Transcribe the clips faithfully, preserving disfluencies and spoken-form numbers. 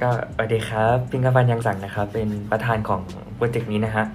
ก็สวัสดีครับพิงค์พันธ์ยังสังนะครับเป็นประธานของโปรเจกต์นี้นะฮะ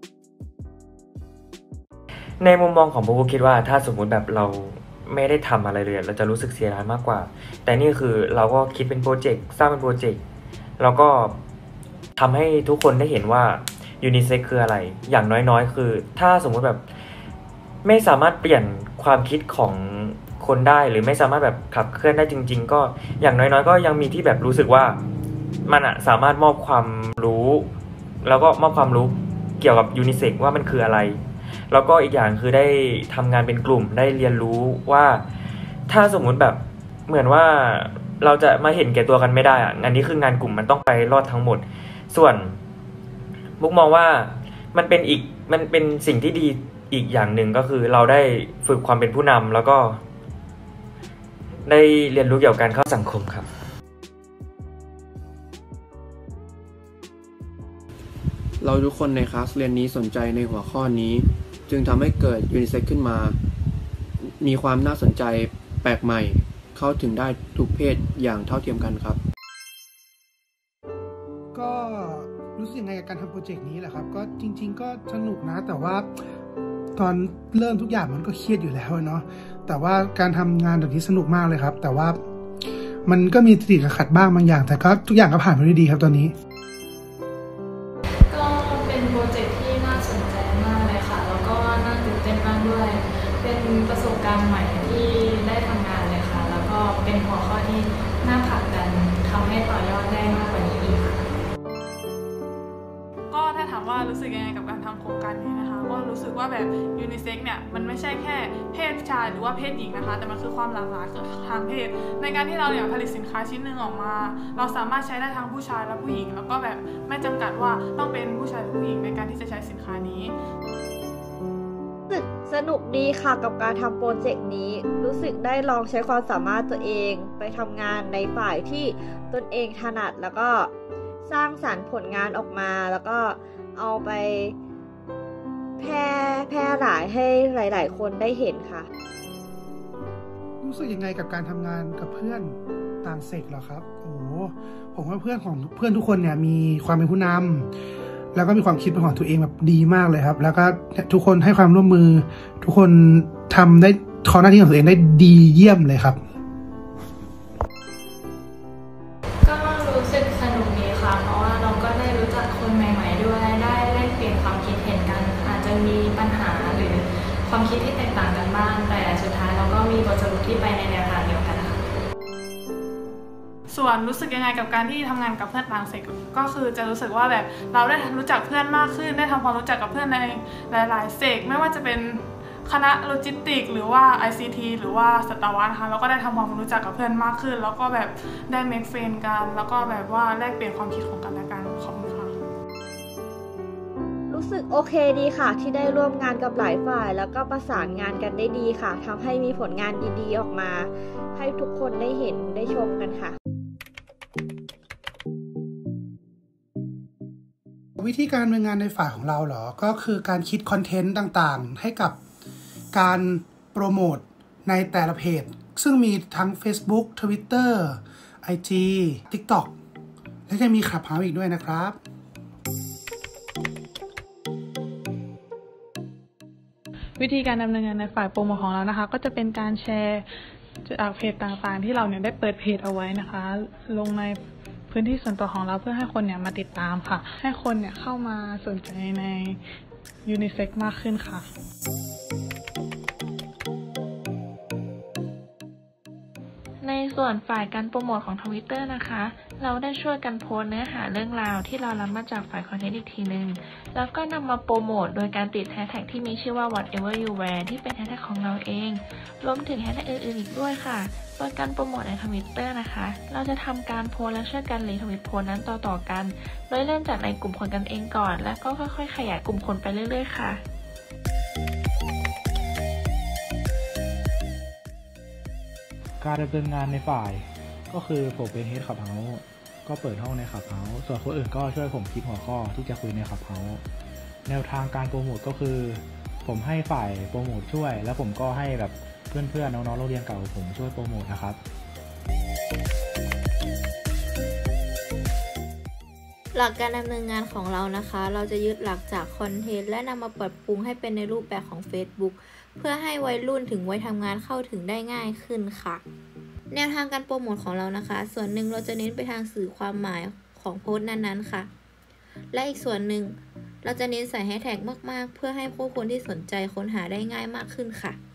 ในมุมมองของผมคิดว่าถ้าสมมุติแบบเราไม่ได้ทำอะไรเลยเราจะรู้สึกเสียดายมากกว่าแต่นี่คือเราก็คิดเป็นโปรเจกต์สร้างเป็นโปรเจกต์แล้วก็ทำให้ทุกคนได้เห็นว่ายูนิเซ็กคืออะไรอย่างน้อยๆคือถ้าสมมุติแบบไม่สามารถเปลี่ยนความคิดของคนได้หรือไม่สามารถแบบขับเคลื่อนได้จริงๆก็อย่างน้อยๆก็ยังมีที่แบบรู้สึกว่ามันอะสามารถมอบความรู้แล้วก็มอบความรู้เกี่ยวกับยูนิเซ็กว่ามันคืออะไรแล้วก็อีกอย่างคือได้ทำงานเป็นกลุ่มได้เรียนรู้ว่าถ้าสมมุติแบบเหมือนว่าเราจะมาเห็นแก่ตัวกันไม่ได้อะอันนี้คืองานกลุ่มมันต้องไปรอดทั้งหมดส่วนมุกมองว่ามันเป็นอีกมันเป็นสิ่งที่ดีอีกอย่างหนึ่งก็คือเราได้ฝึกความเป็นผู้นำแล้วก็ได้เรียนรู้เกี่ยวกับการเข้าสังคมครับเราทุกคนในคลาสเรียนนี้สนใจในหัวข้อนี้จึงทำให้เกิดยูนิเซ็กขึ้นมามีความน่าสนใจแปลกใหม่เข้าถึงได้ทุกเพศอย่างเท่าเทียมกันครับก็รู้สึกยังไงกับการทำโปรเจกต์นี้แหละครับก็จริงๆก็สนุกนะแต่ว่าตอนเริ่มทุกอย่างมันก็เครียดอยู่แล้วเนาะแต่ว่าการทำงานแบบนี้สนุกมากเลยครับแต่ว่ามันก็มีติดขัดบ้างบางอย่างแต่ก็ทุกอย่างก็ผ่านไปด้วยดีครับตอนนี้ก็เป็นโปรเจกต์ที่น่าสนใจมากเลยค่ะแล้วก็น่าตื่นเต้นมากด้วยเป็นประสบการณ์ใหม่ที่ได้ทำงานเลยค่ะแล้วก็เป็นหัวข้อที่น่าผลักดันทำให้ต่อยอดได้มากกว่านี้อีกค่ะก็ถ้าถามว่ารู้สึกยังไงกับการทำโครงการนี้นะคะก็รู้สึกว่าแบบยูนิเซ็กเนี่ยมันไม่ใช่แค่เพศชายหรือว่าเพศหญิงนะคะแต่มันคือความหลากหลายทางเพศในการที่เราเนี่ยผลิตสินค้าชิ้นหนึ่งออกมาเราสามารถใช้ได้ทั้งผู้ชายและผู้หญิงแล้วก็แบบไม่จำกัดว่าต้องเป็นผู้ชายหรือผู้หญิงในการที่จะใช้สินค้านี้รู้สึกสนุกดีค่ะกับการทำโปรเจกต์นี้รู้สึกได้ลองใช้ความสามารถตัวเองไปทำงานในฝ่ายที่ตนเองถนัดแล้วก็สร้างสรรค์ผลงานออกมาแล้วก็เอาไปแพร่แพร่หลายให้หลายๆคนได้เห็นค่ะรู้สึกยังไงกับการทำงานกับเพื่อนต่างเซกเหรอครับโอ้ผมว่าเพื่อนของเพื่อนทุกคนเนี่ยมีความเป็นผู้นำแล้วก็มีความคิดเป็นของตัวเองแบบดีมากเลยครับแล้วก็ทุกคนให้ความร่วมมือทุกคนทำได้ทำหน้าที่ของตัวเองได้ดีเยี่ยมเลยครับก็รู้สึกสนุกดีค่ะเพราะว่าเราก็ได้รู้จักคนใหม่ๆด้วยได้แลกเปลี่ยนความคิดเห็นกันอาจจะมีปัญหาหรือความคิดที่แตกต่างกันบ้างแต่สุดท้ายเราก็มีบทสรุปที่ไปในแนวทางเดียวกันค่ะส่วนรู้สึกยังไงกับการที่ทำงานกับเพื่อนต่างเซ็กก็คือจะรู้สึกว่าแบบเราได้รู้จักเพื่อนมากขึ้นได้ทำความรู้จักกับเพื่อนในหลายๆเซกไม่ว่าจะเป็นคณะโลจิสติกหรือว่า ไอ ซี ที หรือว่าสัตวะนะคะแล้วก็ได้ทำความรู้จักกับเพื่อนมากขึ้นแล้วก็แบบได้เมคเฟรนด์กันแล้วก็แบบว่าแลกเปลี่ยนความคิดของกันและกันขอบคุณค่ะรู้สึกโอเคดีค่ะที่ได้ร่วมงานกับหลายฝ่ายแล้วก็ประสานงานกันได้ดีค่ะทำให้มีผลงานดีๆออกมาให้ทุกคนได้เห็นได้ชมกันค่ะวิธีการดำเนินงานในฝ่ายของเราเหรอก็คือการคิดคอนเทนต์ต่างๆให้กับการโปรโมทในแต่ละเพจซึ่งมีทั้ง Facebook Twitter ไอ จี TikTok และจะมีคลับเฮาส์อีกด้วยนะครับวิธีการดำเนินงานในฝ่ายโปรโมทของเรานะคะก็จะเป็นการแชร์จากเพจต่างๆที่เราเนี่ยได้เปิดเพจเอาไว้นะคะลงในพื้นที่ส่วนตัวของเราเพื่อให้คนเนี่ยมาติดตามค่ะให้คนเนี่ยเข้ามาสนใจในยูนิเซ็กมากขึ้นค่ะในส่วนฝ่ายการโปรโมทของ Twitter นะคะเราได้ช่วยกันโพสต์เนื้อหาเรื่องราวที่เรารับมาจากฝ่ายคอนเทนต์อีกทีนึงแล้วก็นำมาโปรโมทโดยการติดแฮชแท็กที่มีชื่อว่า whatever you wear ที่เป็นแฮชแท็กของเราเองรวมถึงแฮชแท็กอื่นๆอีกด้วยค่ะโดยการโปรโมทใน Twitter นะคะเราจะทำการโพสต์และช่วยกันรีทวิตโพสต์นั้นต่อๆกันโดยเริ่มจากในกลุ่มคนกันเองก่อนแล้วก็ค่อยๆขยายกลุ่มคนไปเรื่อยๆค่ะการดำเนินงานในฝ่ายก็คือผมเป็นเฮดคลับเฮาส์ก็เปิดห้องในคลับเฮาส์ส่วนคนอื่นก็ช่วยผมคิดหัวข้อที่จะคุยในคลับเฮาส์แนวทางการโปรโมทก็คือผมให้ฝ่ายโปรโมทช่วยแล้วผมก็ให้แบบเพื่อนๆน้องๆโรงเรียนเก่าผมช่วยโปรโมทนะครับหลักการดำเนินงานของเรานะคะ เราจะยึดหลักจากคอนเทนต์และนำมาปรับปรุงให้เป็นในรูปแบบของ Facebook เพื่อให้วัยรุ่นถึงวัยทำงานเข้าถึงได้ง่ายขึ้นค่ะ แนวทางการโปรโมทของเรานะคะ ส่วนหนึ่งเราจะเน้นไปทางสื่อความหมายของโพสต์นั้นๆค่ะ และอีกส่วนหนึ่งเราจะเน้นใส่แฮชแท็กมากๆเพื่อให้ผู้คนที่สนใจค้นหาได้ง่ายมากขึ้นค่ะ